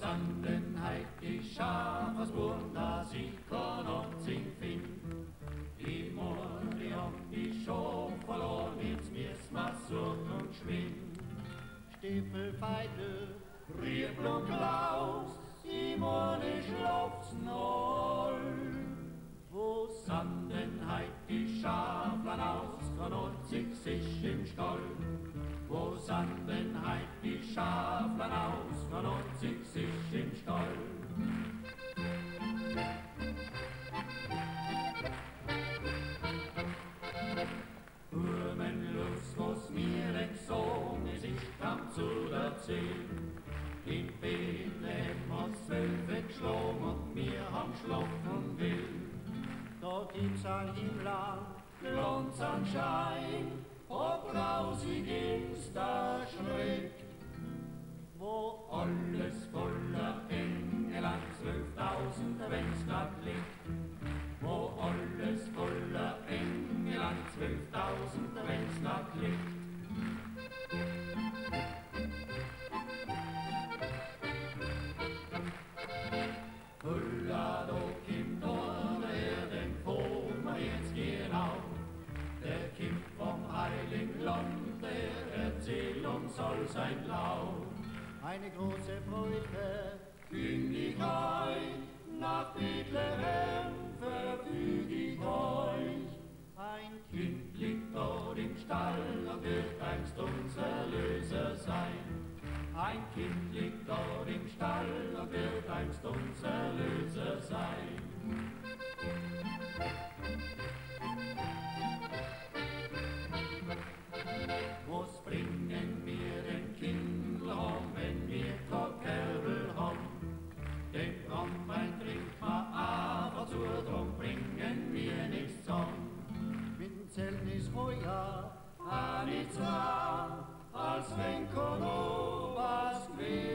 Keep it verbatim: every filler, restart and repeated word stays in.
Sandenheit die Schafersburg, da sie kann und sing finden. Die Morde und die Schau verloren, jetzt müssen wir suchen und schwinden. Stiefelfeite, Riebel und Klaus, Simone schlaft's noll. Wo Sandenheit die Schaflein aus, kann und sich im Stall. Wo Sandenheit die Schaflein aus, kann und sich im Stall. Urmenlust, was mir entsohn ist, ich kam zu der Zehn. In Bethlehem hat's zwölfe geschlagen und wir haben schlafen will. dort gibt's ein Himmel, Glanz an Schein, ob grausig ist der Schreck, wo alles voller Engel an zwölftausend wenn's grad liegt. Wo alles voller Engel an zwölftausend wenn's grad liegt. Hulla, da kommt einer her, den får man jetzt genau. Der kommt vom heiligen Land, der erzählt uns all sein Lauf. eine große Freude, Königreich, nach Bethlehem verfüg ich euch. ein Kind liegt dort im Stall und wird einst unser Erlöser sein. Ein Kind liegt dort im Stall und wird einst unser Erlöser sein. Was bringen wir den Kindl heim, wenn wir kein Kerbel haben? Den Brandwein trinkt man aber zu, drum bringen wir nichts an. mit dem Zelt ist Feuer, Ah, nichts wahr, als wenn kein Oberst will.